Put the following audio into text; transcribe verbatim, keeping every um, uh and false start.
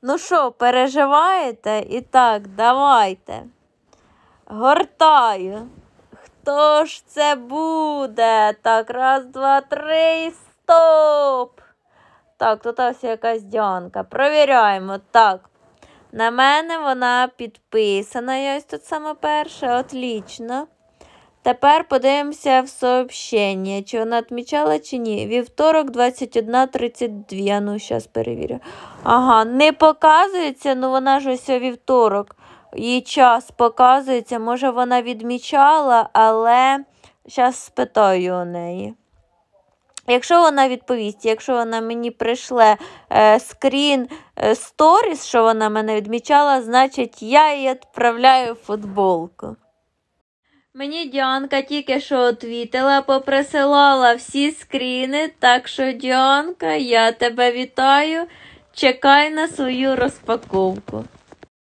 Ну що, переживаєте? І так, давайте. Гортаю. Хто ж це буде? Так, раз, два, три, стоп! Так, тут ось якась Діанка. Провіряємо. Так, на мене вона підписана. Я ось тут саме перша. Отлично. Тепер подивимося в сообщення, чи вона відмічала, чи ні. Вівторок, двадцять одна тридцять два. Ну, зараз перевірю. Ага, не показується, ну вона ж ось у вівторок. Її час показується. Може, вона відмічала, але зараз спитаю у неї. Якщо вона відповість, якщо вона мені прийшле е, скрін е, сторіс, що вона мене відмічала, значить я її відправляю в футболку. Мені Діанка тільки що отвітила, поприсилала всі скріни, так що, Діанка, я тебе вітаю, чекай на свою розпаковку.